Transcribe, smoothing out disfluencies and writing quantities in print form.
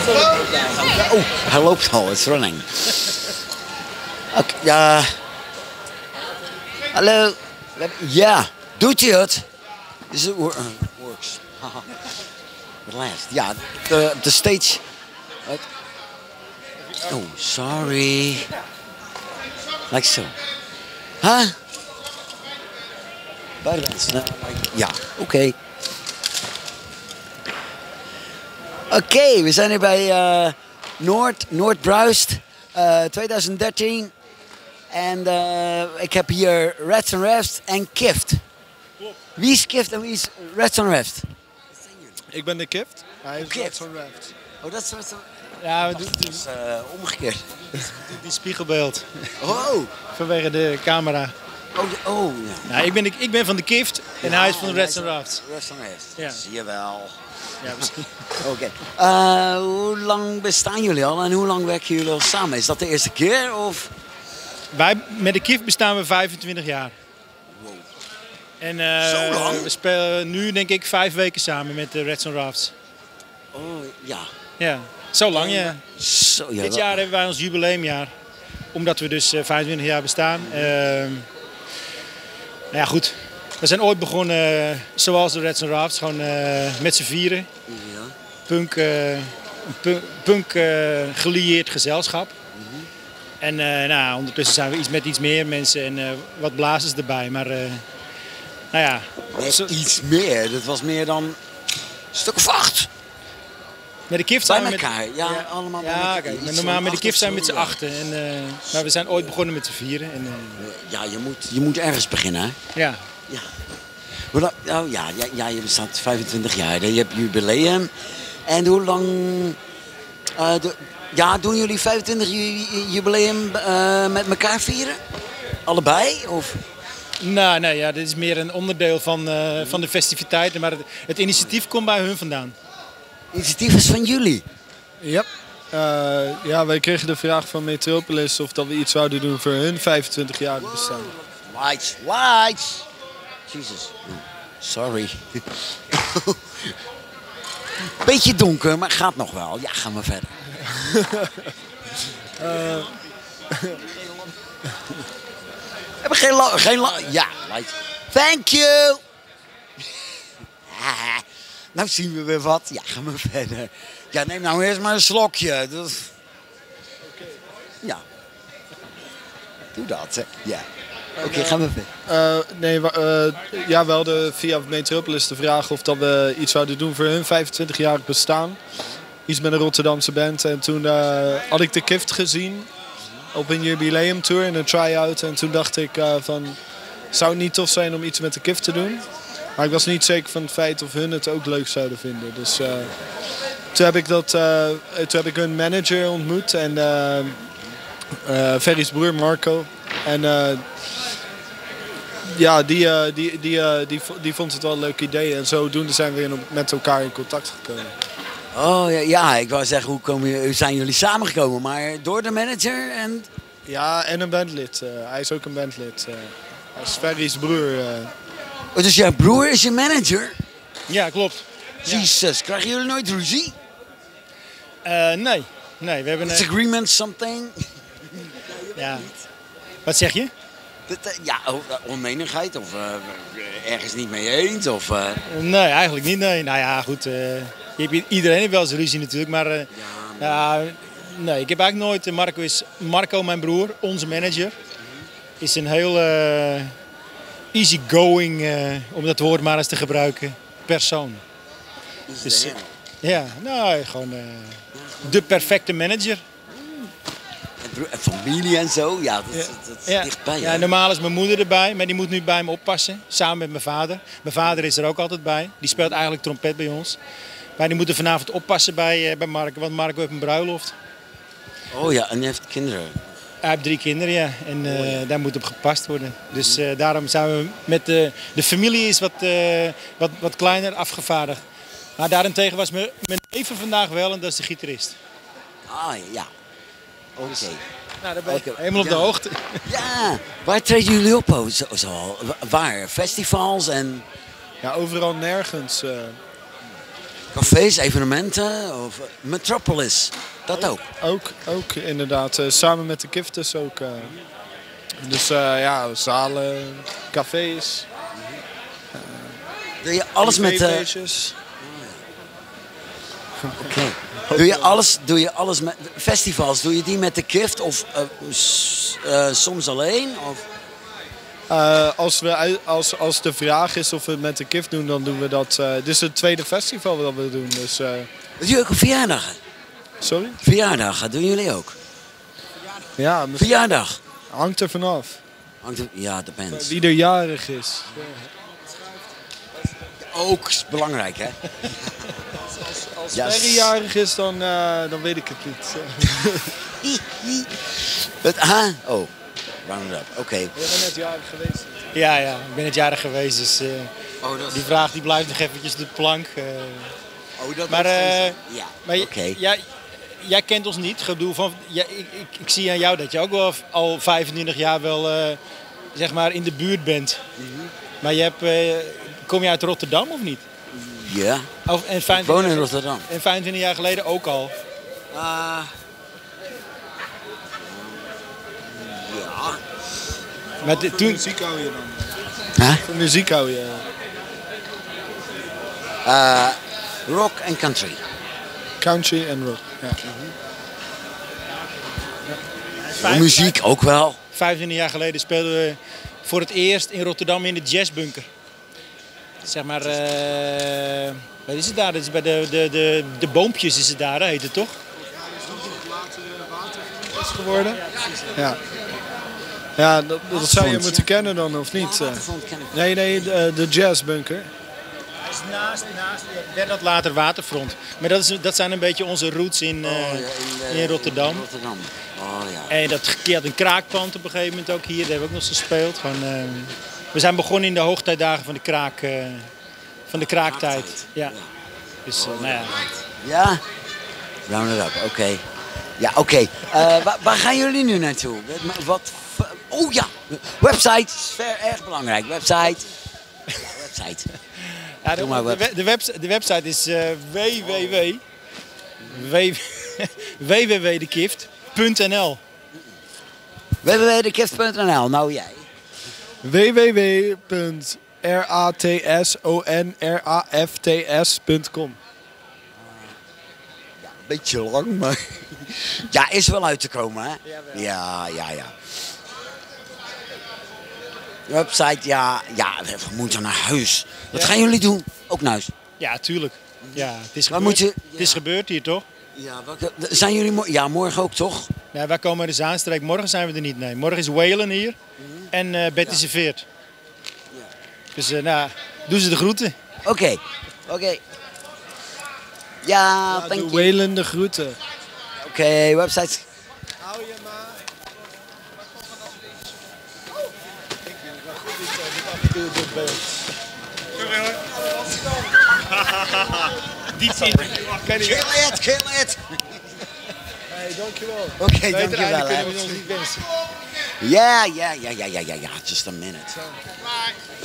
Oh, hij loopt al, it's running. Oké, ja. Hallo. Ja, doet hij het? Is it works? At last. Ja, de stage. Oh, sorry. Like so. Huh? Ja, oké. Oké, we zijn hier bij Noord-Bruist 2013. En ik heb hier Rats and Rafts en Kift. Wie is Kift en wie is Rats and Rafts? Ik ben de Kift. Hij is Kift. Rats and Rafts. Oh, dat is Rats and Ja, we Rafts. Dat is omgekeerd. die spiegelbeeld. Oh, Vanwege de camera. oh ja. Ja, ik ben van de Kift en hij is van de Rats and Rafts. Rats and Rafts. Ja. Zie je wel. Ja, misschien. Oké. Hoe lang bestaan jullie al en hoe lang werken jullie al samen? Is dat de eerste keer of? Wij, met de Kift bestaan we 25 jaar. Wow. En Zo lang? we spelen nu denk ik 5 weken samen met de Rats and Rafts. Oh, ja. Ja, zo lang ja. Zo, ja. Dit jaar hebben wij ons jubileumjaar. Omdat we dus 25 jaar bestaan. Nou ja, goed. We zijn ooit begonnen zoals de Rats and Rafts, gewoon met z'n vieren. Ja. Punk gelieerd gezelschap. En nou, ondertussen zijn we met iets meer mensen en wat blazers erbij. Maar nou ja. Iets meer, dat was meer dan een stuk of 8. Met de Kift Bij zijn we elkaar, ja, allemaal bij Ja, elkaar. kijk, Iets normaal van met de 8 Kift of zijn we met zo, z'n 8. Maar we zijn ooit begonnen met z'n 4. Ja, je moet ergens beginnen, hè? Ja. Ja. Maar oh, ja, je bestaat 25 jaar, je hebt jubileum. En hoe lang... doen jullie 25 jubileum met elkaar vieren? Allebei? Of? Nou, nee, ja, dit is meer een onderdeel van de festiviteiten. Maar het initiatief komt bij hun vandaan. Initiatief is van jullie? Ja. Ja, wij kregen de vraag van Metropolis of dat we iets zouden doen voor hun 25 jaar bestaan. Lights! Jesus. Sorry. Beetje donker, maar gaat nog wel. Ja, ga maar verder. Hebben geen ja, lights. Thank you! Nou zien we weer wat. Ja, ga maar verder. Ja, neem nou eerst maar een slokje. Ja. Doe dat, hè. Ja. Oké, gaan we verder. Ja, we hadden via Metropolis de vraag of dat we iets zouden doen voor hun 25-jarig bestaan. Iets met een Rotterdamse band. En toen had ik de Kift gezien op een jubileumtour in een try-out. En toen dacht ik van, zou het niet tof zijn om iets met de Kift te doen? Maar ik was niet zeker van het feit of hun het ook leuk zouden vinden. Dus toen heb ik hun manager ontmoet en Ferry's broer Marco. En ja, die vond het wel een leuk idee. En zodoende zijn we met elkaar in contact gekomen. Oh ja, ik wou zeggen, hoe zijn jullie samengekomen? Maar door de manager en... Ja, en een bandlid. Hij is ook een bandlid. Hij is Ferry's broer. Dus jouw broer is je manager? Ja, klopt. Jezus, krijgen jullie nooit ruzie? Nee. We hebben Disagreement, something? Ja. Wat zeg je? Ja, onmenigheid of ergens niet mee eens? Of, Nee, eigenlijk niet. Nee. Nou ja, goed. Iedereen heeft wel eens ruzie natuurlijk. Maar nee, ik heb eigenlijk nooit... Marco, mijn broer, onze manager, is een heel easygoing, om dat woord maar eens te gebruiken, persoon. Dus, ja, nou, gewoon de perfecte manager. En familie en zo, ja, dat is dichtbij. Ja, normaal is mijn moeder erbij, maar die moet nu bij me oppassen, samen met mijn vader. Mijn vader is er ook altijd bij, die speelt eigenlijk trompet bij ons. Maar die moeten vanavond oppassen bij Marco, want Marco heeft een bruiloft. Oh ja, en hij heeft kinderen. Hij heeft 3 kinderen, ja, en daar moet op gepast worden. Dus daarom zijn we met de familie is wat kleiner afgevaardigd. Maar daarentegen was mijn neef vandaag wel en dat is de gitarist. Ah ja. Oké. Nou, daar ben je helemaal op de hoogte. Ja, waar treden jullie op? Waar? Festivals en... Ja, overal nergens. Cafés, evenementen of Metropolis, dat ook. Ook inderdaad. Samen met de Kifters ook. Dus ja, zalen, cafés. Doe je alles met... feestjes. Oké. Doe je alles met... Festivals, doe je die met de Kift of soms alleen? Of? Als de vraag is of we het met de Kift doen, dan doen we dat. Dit is het tweede festival dat we doen. Dus, Doe je ook op verjaardagen? sorry? Verjaardagen, doen jullie ook? Ja, Verjaardag? hangt er vanaf. Ja, depends. Wie er jarig is. Ook is belangrijk, hè? Als Ja, Ferry jarig is, dan weet ik het niet. Oh, round it up. Oké. Je bent net jarig geweest. Ja, ik ben het jarig geweest, dus Dat die vraag die blijft nog eventjes op de plank. Maar, ja, Maar oké. jij kent ons niet. Ik bedoel, ik zie aan jou dat je ook wel al 25 jaar wel zeg maar in de buurt bent. Maar kom je uit Rotterdam of niet? Ja, En ik woon in Rotterdam. En 25 jaar geleden ook al. Ja. Maar toen... muziek hou je dan? Huh? Voor muziek hou je? Rock en country. Country en rock. Ja. Muziek ook wel. 25 jaar geleden speelden we voor het eerst in Rotterdam in de jazzbunker. Zeg maar, wat is het daar? Dat is bij de boompjes is het daar, heet het toch? Is geworden? Ja. Ja, dat zou je moeten kennen dan, of niet? Nee, de jazzbunker. Hij is naast werd dat later Waterfront. Maar dat zijn een beetje onze roots in Rotterdam. Oh ja. En je had een kraakpand op een gegeven moment ook hier, daar hebben we ook nog gespeeld. We zijn begonnen in de hoogtijdagen van de kraaktijd. Ja. Dus, nou ja. Ja? Round it up, oké. Ja, oké. Waar gaan jullie nu naartoe? Oh ja, website is erg belangrijk. Website. Ja, de website is www.dekift.nl. www.dekift.nl. Nou jij. www.ratsonrafts.com. Beetje lang, maar... Ja, is wel uit te komen, hè? Ja. Website, ja, we moeten naar huis. Wat gaan jullie doen? Ook naar huis? Ja, tuurlijk. Ja, het is Maar gebeurd. moet je- Het is gebeurd hier, toch? Ja, zijn jullie morgen ook, toch? Ja, wij komen uit de Zaanstreek. Morgen zijn we er niet, nee. Morgen is Whalen hier en Betty serveert. Dus nou, doen ze de groeten. Oké. Ja, thank De you. welende groeten. Oké, website. Hou je maar. Die zin. Kill it. Hey, dankjewel. Oké, Beter dankjewel. einde hè. kunnen we ons niet wensen. Ja, just a minute.